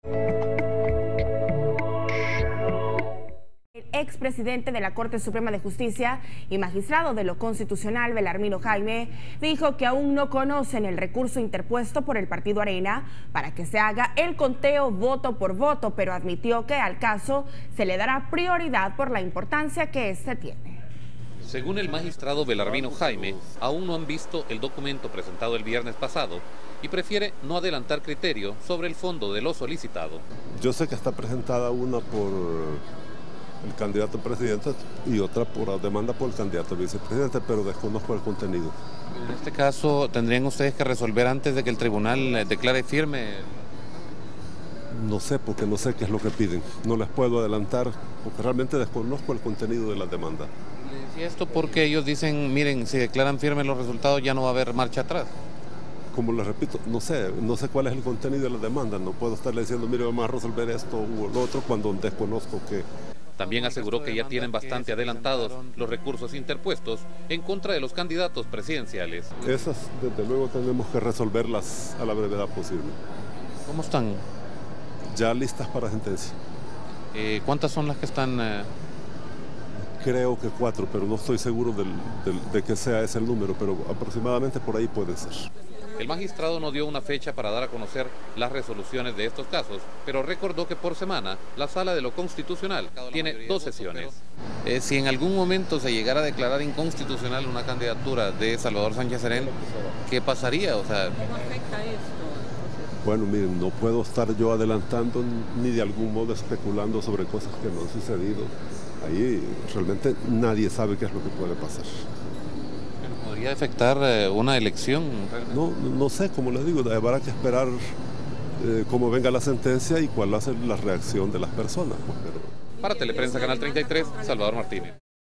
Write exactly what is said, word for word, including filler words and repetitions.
El expresidente de la Corte Suprema de Justicia y magistrado de lo Constitucional, Belarmino Jaime, dijo que aún no conocen el recurso interpuesto por el Partido Arena para que se haga el conteo voto por voto, pero admitió que al caso se le dará prioridad por la importancia que éste tiene. Según el magistrado Belarmino Jaime, aún no han visto el documento presentado el viernes pasado y prefiere no adelantar criterio sobre el fondo de lo solicitado. Yo sé que está presentada una por el candidato a presidente y otra por la demanda por el candidato a vicepresidente, pero desconozco el contenido. En este caso, ¿tendrían ustedes que resolver antes de que el tribunal declare firme? No sé, porque no sé qué es lo que piden. No les puedo adelantar, porque realmente desconozco el contenido de la demanda. Le decía esto porque ellos dicen, miren, si declaran firmes los resultados ya no va a haber marcha atrás. Como les repito, no sé, no sé cuál es el contenido de la demanda. No puedo estarle diciendo, mire, vamos a resolver esto u lo otro cuando desconozco qué. También aseguró que ya tienen bastante adelantados los recursos interpuestos en contra de los candidatos presidenciales. Esas, desde luego, tenemos que resolverlas a la brevedad posible. ¿Cómo están? Ya listas para sentencia. Eh, ¿Cuántas son las que están...? Eh... Creo que cuatro, pero no estoy seguro del, del, de que sea ese el número, pero aproximadamente por ahí puede ser. El magistrado no dio una fecha para dar a conocer las resoluciones de estos casos, pero recordó que por semana la Sala de lo Constitucional tiene dos sesiones. Eh, si en algún momento se llegara a declarar inconstitucional una candidatura de Salvador Sánchez Serén, ¿qué pasaría? O sea, ¿cómo afecta esto? Bueno, miren, no puedo estar yo adelantando ni de algún modo especulando sobre cosas que no han sucedido. Ahí realmente nadie sabe qué es lo que puede pasar. ¿Podría afectar eh, una elección? No, no sé, como les digo, habrá que esperar eh, cómo venga la sentencia y cuál va a ser la reacción de las personas. Pues, pero... Para Teleprensa Canal treinta y tres, Salvador Martínez.